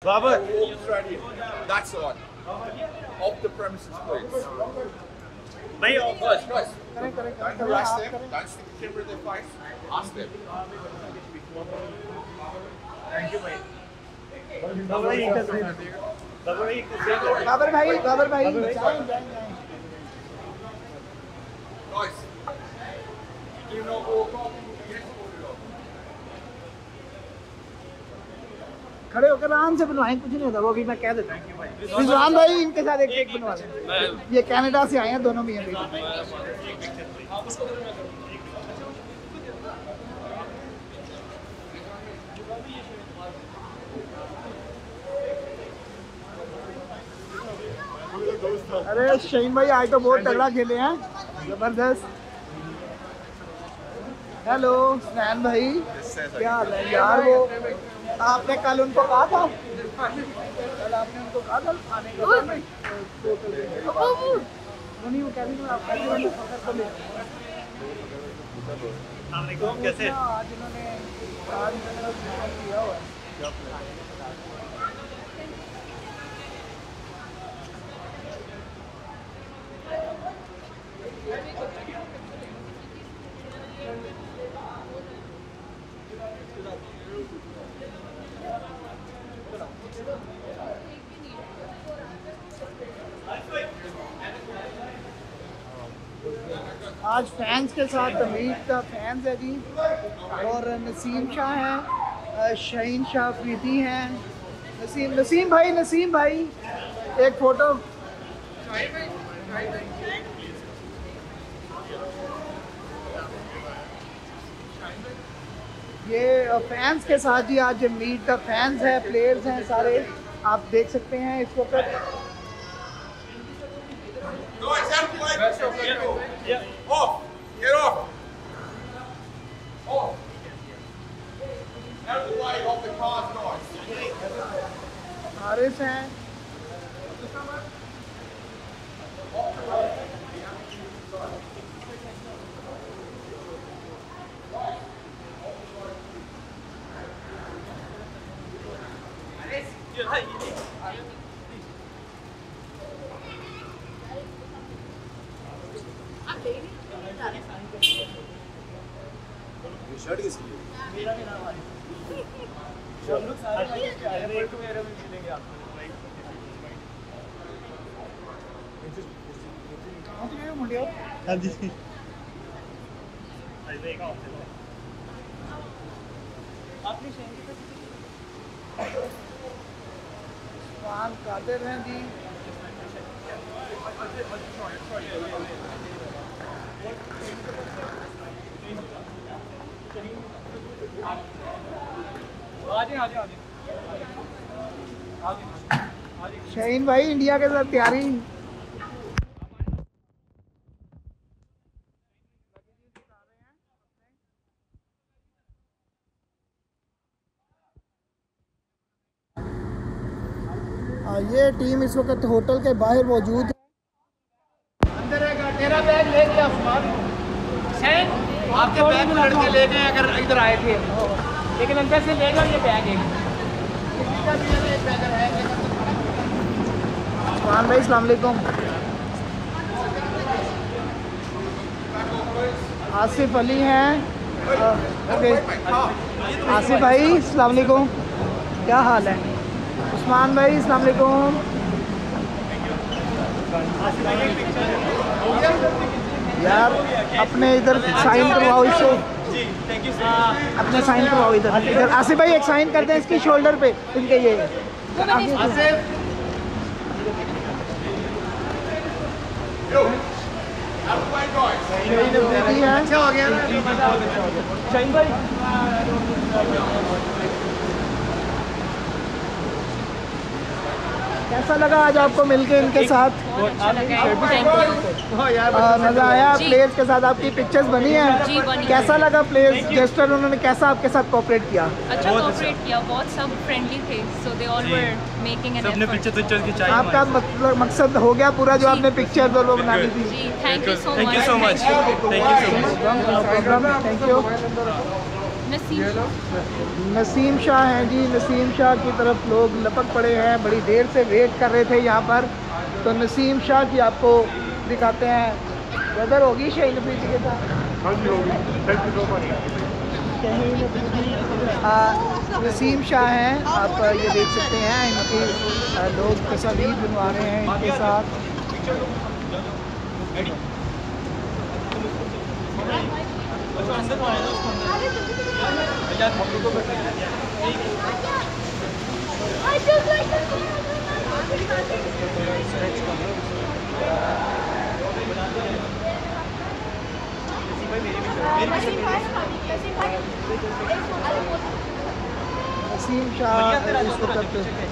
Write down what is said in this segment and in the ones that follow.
Robert. All straight in. That side. Off the premises, please. Guys. Don't harass them. Don't stick the camera in their face. Ask them. Thank you, mate. Babar भाई Guys, do not walk off. खड़े होकर आराम से बनवाएं, कुछ नहीं होता, वो भी मैं कह देता हूँ। रिजवान भाई इनके साथ एक केक बनवा लें, ये कनाडा से आए हैं दोनों मियां बीवी। अरे शहीन भाई आज तो बहुत तगड़ा खेले हैं, जबरदस्त। हेलो स्नैन भाई, क्या हाल है यार? वो आपने कल उनको कहा था, कल आपने उनको कहा था आने का, नहीं वो कह रही थी आप कैसे आज इन्होंने किया हुआ है। आज फैंस के साथ तमीज़ का फैंस है जी, और नसीम शाह हैं, शहीन शाह अफरीदी हैं, नसीम भाई एक फ़ोटो। ये फैंस के साथ जी आज मीट द फैंस है, प्लेयर्स हैं सारे, आप देख सकते हैं इस वक्त। Off! Get off! Off! Out of the way, off the cars, guys. Haris हैं, शर्ट किसकी है? मेरा भी नाम है। हम लोग सारे एयरपोर्ट में मिलेंगे आपको। हाँ जी। आपने कादिर हैं जी, शहीन भाई इंडिया के साथ तैयारी। ये टीम इस वक्त होटल के बाहर मौजूद है। अंदर है, तेरा बैग ले गया शहीन, आपके बैग में लड़के ले गए अगर इधर आए थे, लेकिन अंदर से ले गए ये बैग एक भाई। अस्सलाम वालेकुम। आसिफ अली हैं, आसिफ भाई अस्सलाम वालेकुम, क्या हाल है? उस्मान भाई अस्सलाम वालेकुम। यार अपने इधर साइन करवाओ इससे, अपने साइन करवाओ इधर। आसिफ भाई एक साइन करते हैं इसकी शोल्डर पे, इनके ये अच्छा हो गया ना शाहीन भाई। कैसा लगा आज आपको मिलके इनके साथ? मज़ा आया? प्लेयर्स के साथ आपकी पिक्चर्स बनी हैं? कैसा लगा प्लेयर्स जेस्टर, उन्होंने कैसा आपके साथ कोऑपरेट किया? अच्छा कोऑपरेट किया, बहुत सब फ्रेंडली थे, so they all were making an effort. Picture खिंचाई। आपका मकसद हो गया पूरा जो आपने पिक्चर दो लोग बनानी थी? Thank you so much. Thank you. Naseem Shah हैं जी। नसीम शाह की तरफ लोग लपक पड़े हैं, बड़ी देर से वेट कर रहे थे यहाँ पर। तो नसीम शाह की आपको दिखाते हैं। वेदर होगी शाहीन अफरीदी के साथ? नसीम शाह हैं, आप ये देख सकते हैं। इनकी लोग तस्वीर बनवा रहे हैं इनके साथ। नसीम शाह इस वक्त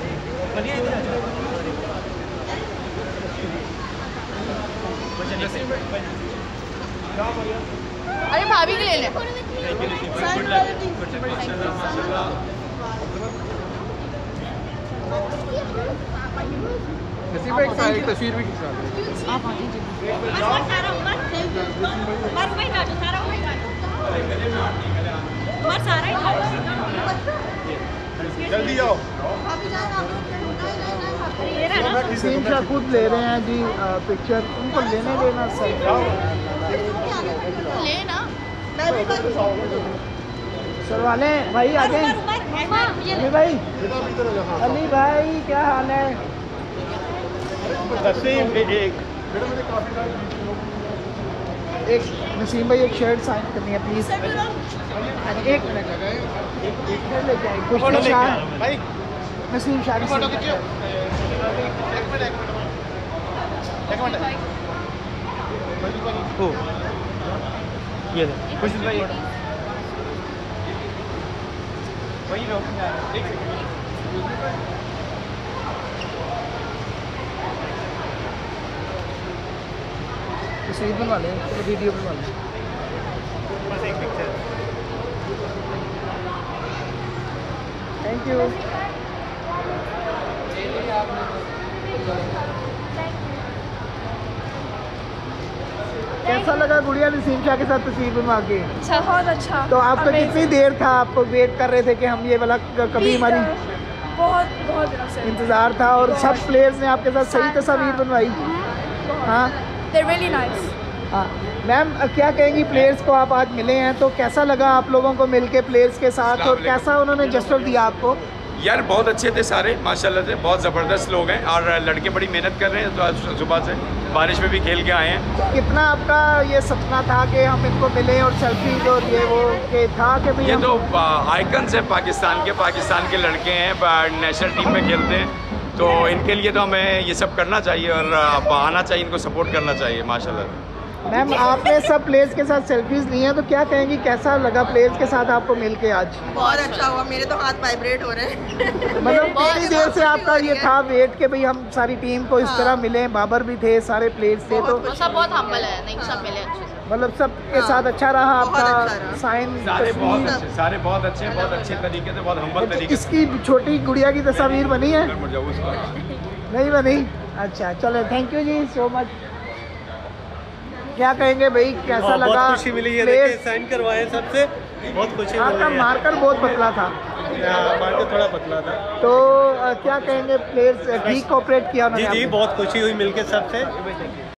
अरे भाभी के ले ले। तस्वीर भी खिंचा जल्दी आओ। नसीम शाह खुद ले रहे हैं जी पिक्चर। उनको लेने देना सही लेना सर वाले भाई आगे। अली भाई, अली भाई क्या हाल है? एक नसीम भाई एक शर्ट साइन करनी है प्लीज। एक मिनट लेके आए कुछ भाई। नसीम शाह की फोटो खींचियो। एक मिनट ओ ये कुछ भाई वही लोग तस्वीर बनवा लें, चलो वीडियो बनवा लें। बस एक पिक्चर। Thank you. कैसा लगा गुड़िया नसीम शाह के साथ तस्वीर बनवा के? बहुत अच्छा। तो आपको कितनी देर था, आपको वेट कर रहे थे कि हम ये वाला कभी हमारी बहुत इंतज़ार था? और सब प्लेयर्स ने आपके साथ सही तस्वीर बनवाई? हाँ really nice. हाँ मैम, क्या कहेंगी प्लेयर्स को? आप आज मिले हैं तो कैसा लगा आप लोगों को मिलके प्लेयर्स के साथ, और कैसा उन्होंने जेस्चर दिया आपको? यार बहुत अच्छे थे सारे माशाल्लाह से, बहुत ज़बरदस्त लोग हैं और लड़के बड़ी मेहनत कर रहे हैं। तो आज सुबह से बारिश में भी खेल के आए हैं। कितना आपका ये सपना था कि हम इनको मिलें और सेल्फी और ये वो के था कि भाई ये तो आइकन्स हैं पाकिस्तान के लड़के हैं, नेशनल टीम में खेलते हैं। तो इनके लिए तो हमें ये सब करना चाहिए और आना चाहिए, इनको सपोर्ट करना चाहिए माशाल्लाह। मैम आपने सब प्लेयर्स के साथ सेल्फीज ली हैं, तो क्या कहेंगी कैसा लगा प्लेयर्स के साथ आपको मिलके आज? बहुत अच्छा हुआ, मेरे तो हाथ वाइब्रेट हो रहे हैं। मतलब कितनी देर से आपका ये था वेट कि भाई हम सारी टीम को इस तरह मिले? बाबर भी थे, सारे प्लेयर्स थे, तो सब बहुत हम्बल है, नहीं सब मिले अच्छे से। मतलब सब के साथ अच्छा रहा आपका साइन? सारे बहुत अच्छे तरीके से, बहुत हम्बल तरीके से। इसकी छोटी गुड़िया की तस्वीर बनी है? नहीं बनी? अच्छा चलो, थैंक यू जी सो मच। क्या कहेंगे भाई, कैसा लगा? बहुत खुशी मिली है, साइन करवाए सबसे, बहुत खुशी मिली। आपका मार्कर बहुत पतला था। मार्कर थोड़ा पतला था। तो क्या कहेंगे, प्लेयर्स ठीक कोऑपरेट किया उन्होंने? जी बहुत खुशी हुई मिलके सबसे।